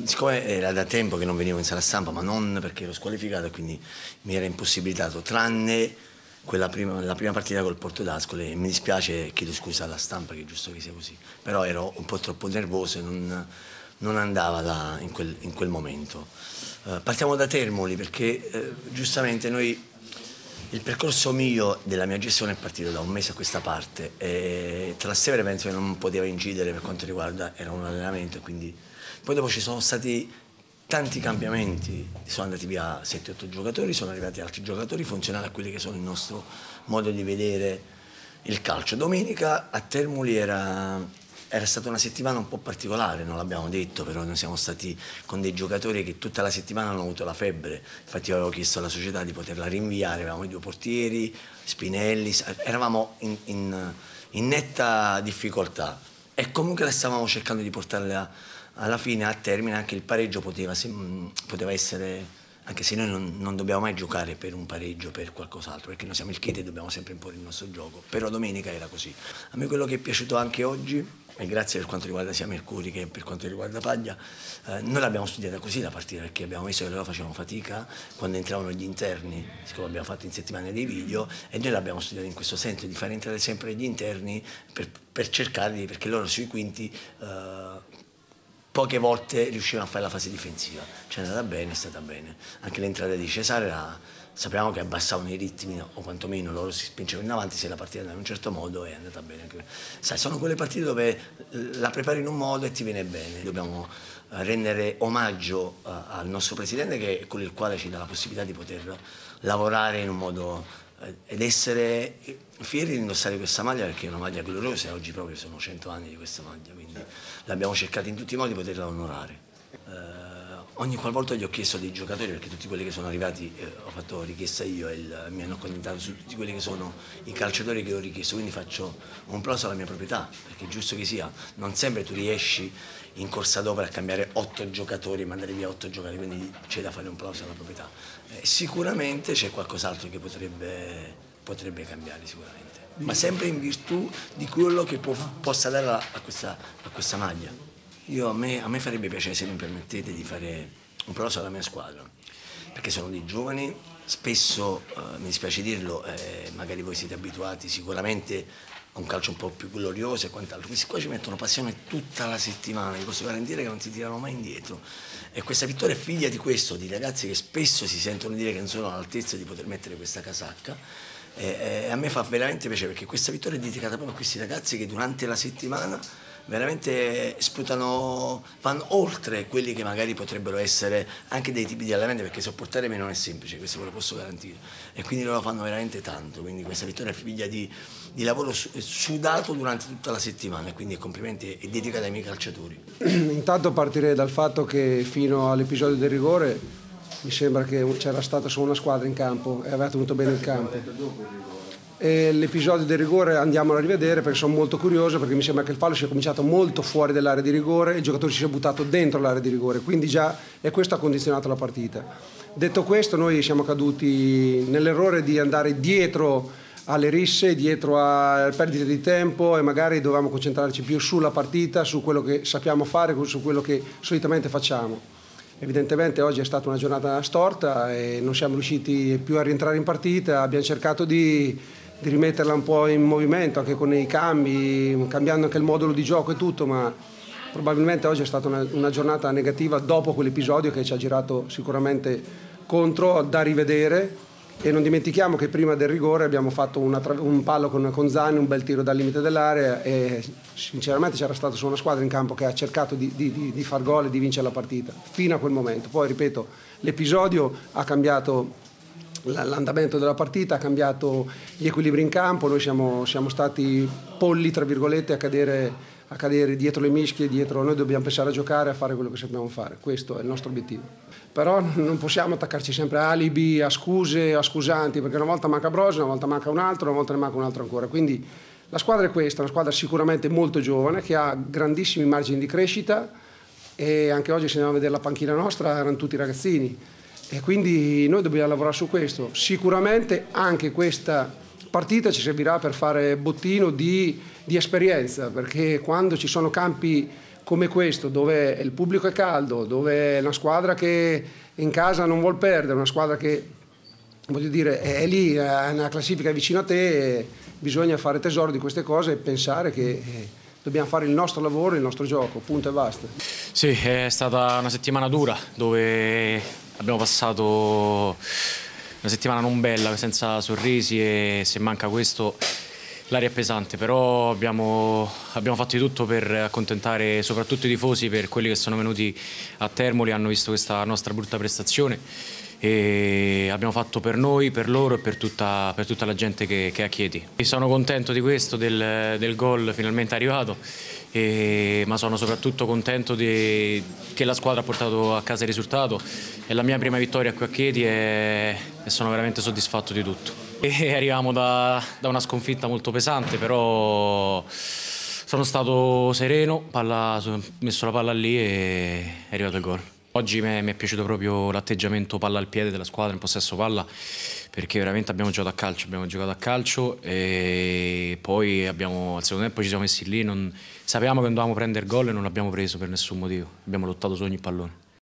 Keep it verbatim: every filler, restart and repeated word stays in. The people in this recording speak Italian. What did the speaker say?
siccome era da tempo che non venivo in sala stampa, ma non perché ero squalificato e quindi mi era impossibilitato, tranne quella prima, la prima partita col Porto d'Ascoli, e mi dispiace e chiedo scusa alla stampa, che è giusto che sia così, però ero un po' troppo nervoso e non, non andava là in, quel, in quel momento. Uh, partiamo da Termoli perché uh, giustamente noi, il percorso mio della mia gestione è partito da un mese a questa parte e Trastevere penso che non poteva incidere per quanto riguarda, era un allenamento e quindi poi dopo ci sono stati tanti cambiamenti, sono andati via sette otto giocatori, sono arrivati altri giocatori funzionali a quelli che sono il nostro modo di vedere il calcio. Domenica a Termoli era, era stata una settimana un po' particolare, non l'abbiamo detto, però noi siamo stati con dei giocatori che tutta la settimana hanno avuto la febbre, infatti io avevo chiesto alla società di poterla rinviare, avevamo i due portieri, Spinelli, eravamo in, in, in netta difficoltà e comunque la stavamo cercando di portarle a, alla fine, a termine. Anche il pareggio poteva, poteva essere, anche se noi non, non dobbiamo mai giocare per un pareggio, per qualcos'altro, perché noi siamo il Chieti e dobbiamo sempre imporre il nostro gioco, però domenica era così. A me quello che è piaciuto anche oggi, e grazie per quanto riguarda sia Mercuri che per quanto riguarda Paglia, eh, noi l'abbiamo studiata così la partita, perché abbiamo visto che loro facevano fatica quando entravano gli interni, siccome abbiamo fatto in settimana dei video, e noi l'abbiamo studiata in questo senso, di far entrare sempre gli interni per, per cercare di, perché loro sui quinti eh, poche volte riuscivano a fare la fase difensiva, ci è andata bene, è stata bene. Anche l'entrata di Cesare era, sapevamo che abbassavano i ritmi, o quantomeno loro si spingevano in avanti, se la partita andava in un certo modo è andata bene. Sai, sono quelle partite dove la prepari in un modo e ti viene bene. Dobbiamo rendere omaggio al nostro presidente, che è con il quale ci dà la possibilità di poter lavorare in un modo ed essere fieri di indossare questa maglia, perché è una maglia gloriosa e oggi proprio sono cento anni di questa maglia, quindi l'abbiamo cercata in tutti i modi di poterla onorare. Eh, ogni qualvolta gli ho chiesto dei giocatori, perché tutti quelli che sono arrivati eh, ho fatto richiesta io e il, mi hanno accontentato su tutti quelli che sono i calciatori che ho richiesto, quindi faccio un plauso alla mia proprietà, perché è giusto che sia, non sempre tu riesci in corsa d'opera a cambiare otto giocatori e mandare via otto giocatori, quindi c'è da fare un plauso alla proprietà. Eh, sicuramente c'è qualcos'altro che potrebbe, potrebbe cambiare sicuramente, ma sempre in virtù di quello che può, possa dare a, a, questa, a questa maglia. Io, a, me, a me farebbe piacere, se mi permettete, di fare un plauso alla mia squadra, perché sono dei giovani, spesso, eh, mi dispiace dirlo, eh, magari voi siete abituati sicuramente a un calcio un po' più glorioso e quant'altro. Questi qua ci mettono passione tutta la settimana, vi posso garantire che non si tirano mai indietro. E questa vittoria è figlia di questo, di ragazzi che spesso si sentono dire che non sono all'altezza di poter mettere questa casacca. E, e a me fa veramente piacere, perché questa vittoria è dedicata proprio a questi ragazzi che durante la settimana veramente sputano, vanno oltre quelli che magari potrebbero essere anche dei tipi di allenamenti, perché sopportare me non è semplice, questo ve lo posso garantire, e quindi loro fanno veramente tanto, quindi questa vittoria è figlia di, di lavoro sudato durante tutta la settimana, e quindi complimenti, è dedicata ai miei calciatori. Intanto partirei dal fatto che fino all'episodio del rigore mi sembra che c'era stata solo una squadra in campo e aveva tenuto bene il campo. L'episodio del rigore andiamolo a rivedere, perché sono molto curioso, perché mi sembra che il fallo sia cominciato molto fuori dall'area di rigore e il giocatore si sia buttato dentro l'area di rigore, quindi già e questo ha condizionato la partita. Detto questo, noi siamo caduti nell'errore di andare dietro alle risse, dietro a perdite di tempo, e magari dovevamo concentrarci più sulla partita, su quello che sappiamo fare, su quello che solitamente facciamo. Evidentemente oggi è stata una giornata storta e non siamo riusciti più a rientrare in partita, abbiamo cercato di di rimetterla un po' in movimento anche con i cambi, cambiando anche il modulo di gioco e tutto, ma probabilmente oggi è stata una, una giornata negativa dopo quell'episodio che ci ha girato sicuramente contro, da rivedere. E non dimentichiamo che prima del rigore abbiamo fatto una, un palo con, con Zani, un bel tiro dal limite dell'area, e sinceramente c'era stata solo una squadra in campo che ha cercato di, di, di far gol e di vincere la partita fino a quel momento. Poi ripeto, l'episodio ha cambiato l'andamento della partita, ha cambiato gli equilibri in campo, noi siamo, siamo stati polli tra virgolette a cadere, a cadere dietro le mischie, dietro, noi dobbiamo pensare a giocare, a fare quello che sappiamo fare, questo è il nostro obiettivo. Però non possiamo attaccarci sempre a alibi, a scuse, a scusanti, perché una volta manca Brosi, una volta manca un altro, una volta ne manca un altro ancora, quindi la squadra è questa, una squadra sicuramente molto giovane che ha grandissimi margini di crescita, e anche oggi se andiamo a vedere la panchina nostra erano tutti ragazzini. E quindi noi dobbiamo lavorare su questo. Sicuramente anche questa partita ci servirà per fare bottino di, di esperienza, perché quando ci sono campi come questo, dove il pubblico è caldo, dove è una squadra che in casa non vuol perdere, una squadra che, voglio dire, è lì, è una classifica vicino a te, bisogna fare tesoro di queste cose e pensare che dobbiamo fare il nostro lavoro, il nostro gioco, punto e basta. Sì, è stata una settimana dura dove abbiamo passato una settimana non bella, senza sorrisi, e se manca questo l'aria è pesante, però abbiamo, abbiamo fatto di tutto per accontentare soprattutto i tifosi, per quelli che sono venuti a Termoli, hanno visto questa nostra brutta prestazione, e abbiamo fatto per noi, per loro e per tutta, per tutta la gente che, che è a Chieti. E sono contento di questo, del, del gol finalmente arrivato, e, ma sono soprattutto contento di, che la squadra ha portato a casa il risultato. È la mia prima vittoria qui a Chieti e, e sono veramente soddisfatto di tutto. E arriviamo da, da una sconfitta molto pesante, però sono stato sereno, palla, ho messo la palla lì e è arrivato il gol. Oggi mi è piaciuto proprio l'atteggiamento palla al piede della squadra, in possesso palla, perché veramente abbiamo giocato a calcio, abbiamo giocato a calcio e poi abbiamo, al secondo tempo ci siamo messi lì, non, sapevamo che non dovevamo prendere gol e non l'abbiamo preso per nessun motivo, abbiamo lottato su ogni pallone.